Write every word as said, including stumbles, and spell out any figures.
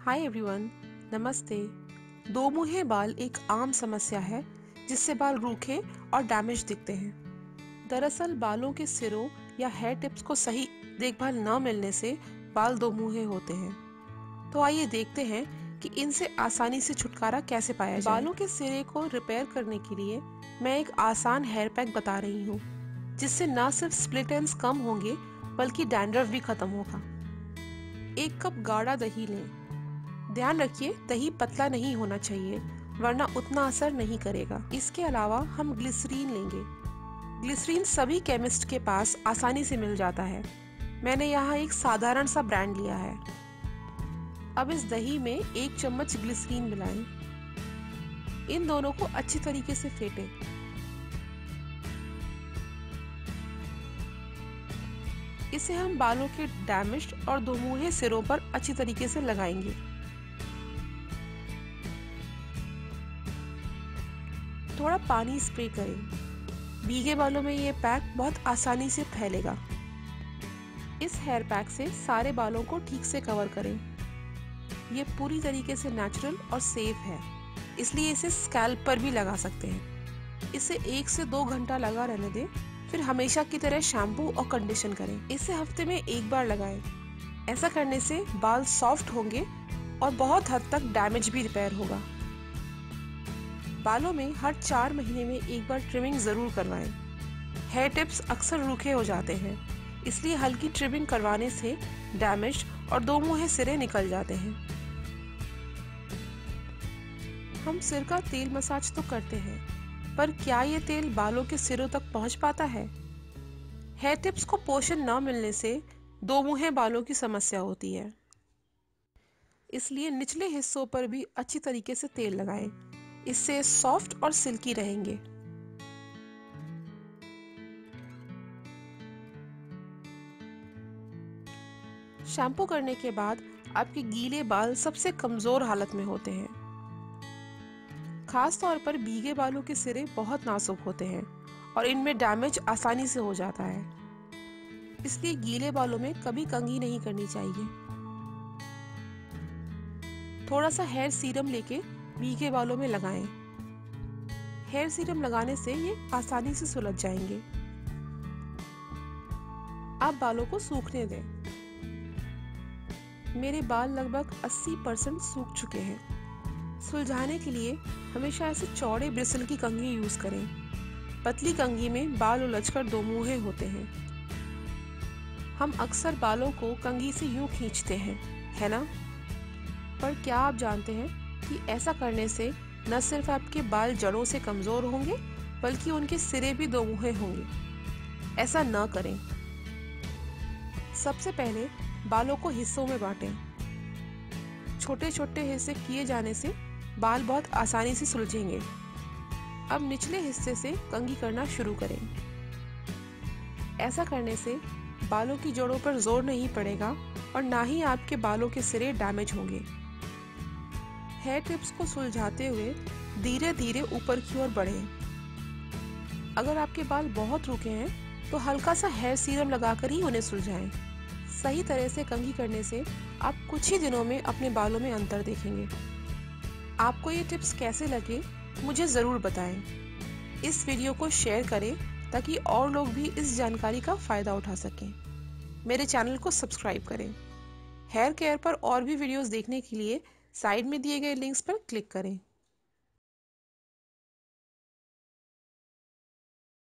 Hi everyone, नमस्ते। दो मुँहे बाल एक आम समस्या है जिससे बाल रूखे और डैमेज दिखते हैं। दरअसल बालों के सिरों या हेयर टिप्स को सही देखभाल न मिलने से बाल दो मुँहे होते हैं। तो आइए देखते हैं कि इनसे आसानी से छुटकारा कैसे पाया जाए। बालों के सिरे को रिपेयर करने के लिए मैं एक आसान हेयर पैक बता रही हूँ जिससे न सिर्फ स्प्लिट एंड्स कम होंगे बल्कि डैंड्रफ भी खत्म होगा। एक कप गाढ़ा दही लें। ध्यान रखिए दही पतला नहीं होना चाहिए वरना उतना असर नहीं करेगा। इसके अलावा हम ग्लिसरीन लेंगे। ग्लिसरीन सभी केमिस्ट के पास आसानी से मिल जाता है। मैंने यहाँ एक साधारण सा ब्रांड लिया है। अब इस दही में एक चम्मच ग्लिसरीन मिलाएं। इन दोनों को अच्छी तरीके से फेंटें। इसे हम बालों के डैमेज्ड और दोमुहे सिरों पर अच्छी तरीके से लगाएंगे। थोड़ा पानी स्प्रे करें। भीगे बालों में ये पैक बहुत आसानी से फैलेगा। इस हेयर पैक से सारे बालों को ठीक से कवर करें। ये पूरी तरीके से नेचुरल और सेफ है, इसलिए इसे स्कैल्प पर भी लगा सकते हैं। इसे एक से दो घंटा लगा रहने दें, फिर हमेशा की तरह शैम्पू और कंडीशन करें। इसे हफ्ते में एक बार लगाएं। ऐसा करने से बाल सॉफ्ट होंगे और बहुत हद तक डैमेज भी रिपेयर होगा। बालों में हर चार महीने में एक बार ट्रिमिंग जरूर करवाएं। हेयर टिप्स अक्सर रूखे हो जाते हैं, इसलिए हल्की ट्रिमिंग करवाने से डैमेज और दो मुँहे सिरे निकल जाते हैं। हम सिर का तेल मसाज तो करते हैं, पर क्या ये तेल बालों के सिरों तक पहुंच पाता है? हेयर टिप्स को पोषण न मिलने से दो मुँहे बालों की समस्या होती है, इसलिए निचले हिस्सों पर भी अच्छी तरीके से तेल लगाएं। इससे सॉफ्ट और सिल्की रहेंगे। शैम्पू करने के बाद आपके गीले बाल सबसे कमजोर हालत में होते हैं। खास तौर पर भीगे बालों के सिरे बहुत नाजुक होते हैं और इनमें डैमेज आसानी से हो जाता है। इसलिए गीले बालों में कभी कंघी नहीं करनी चाहिए। थोड़ा सा हेयर सीरम लेके भीगे बालों में लगाएं। हेयर सीरम लगाने से ये आसानी से सुलझ जाएंगे। आप बालों को सूखने दें। मेरे बाल लगभग अस्सी परसेंट सूख चुके हैं। सुलझाने के लिए हमेशा ऐसे चौड़े ब्रिसल की कंघी यूज करें। पतली कंघी में बाल उलझकर दो मुँहे होते हैं। हम अक्सर बालों को कंघी से यूं खींचते हैं, है ना? पर क्या आप जानते हैं कि ऐसा करने से न सिर्फ आपके बाल जड़ों से कमजोर होंगे बल्कि उनके सिरे भी दो मुँहे होंगे। ऐसा न करें। सबसे पहले बालों को हिस्सों में बांटें। छोटे छोटे हिस्से किए जाने से बाल बहुत आसानी से सुलझेंगे। अब निचले हिस्से से कंघी करना शुरू करें। ऐसा करने से बालों की जड़ों पर जोर नहीं पड़ेगा और ना ही आपके बालों के सिरे डैमेज होंगे। हेयर टिप्स को सुलझाते हुए धीरे धीरे ऊपर की ओर बढ़ें। अगर आपके बाल बहुत रूखे हैं तो हल्का सा हेयर सीरम लगाकर ही उन्हें सुलझाएं। सही तरह से कंघी करने से आप कुछ ही दिनों में अपने बालों में अंतर देखेंगे। आपको ये टिप्स कैसे लगे मुझे ज़रूर बताएं। इस वीडियो को शेयर करें ताकि और लोग भी इस जानकारी का फ़ायदा उठा सकें। मेरे चैनल को सब्सक्राइब करें। हेयर केयर पर और भी वीडियोस देखने के लिए साइड में दिए गए लिंक्स पर क्लिक करें।